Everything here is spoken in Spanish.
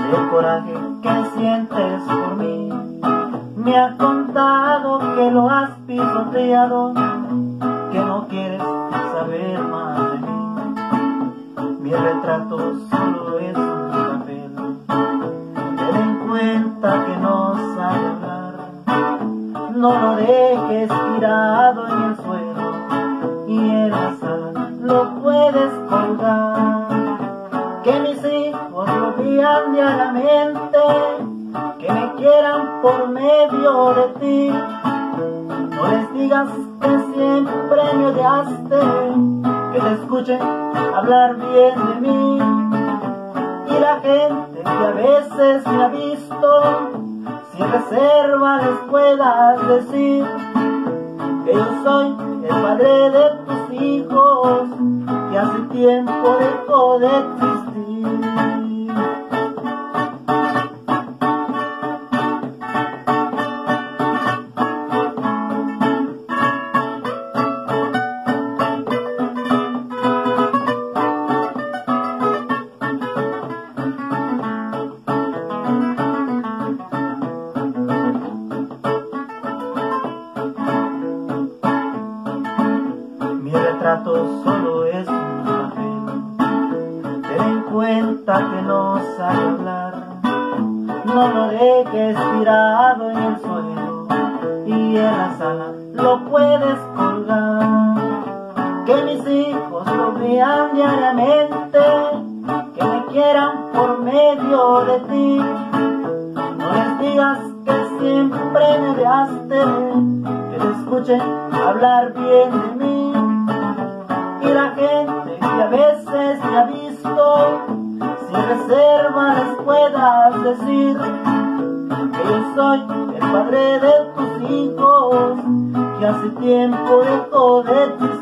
el coraje que sientes por mí. Me has contado que lo has pisoteado, que no quieres saber más de mí. Mi retrato solo es un papel, ten en cuenta que no sabe hablar. No lo dejes tirado en el suelo y en la sala lo puedes colgar. Que mis hijos lo vean diariamente, que me quieran por medio de ti. No les digas que siempre me odiaste, que te escuchen hablar bien de mí. Y la gente que a veces me ha visto, sin reserva les puedas decir que yo soy el padre de tus hijos, que hace tiempo dejó de existir. Mi retrato solo es un papel, ten en cuenta que no sabe hablar. No lo dejes tirado en el suelo y en la sala lo puedes colgar. Que mis hijos lo vean diariamente, que me quieran por medio de ti. No les digas que siempre me odiaste, que te escuchen hablar bien de mí. Y la gente que a veces me ha visto, sin reserva les puedas decir que yo soy el padre de tus hijos, que hace tiempo dejó de existir.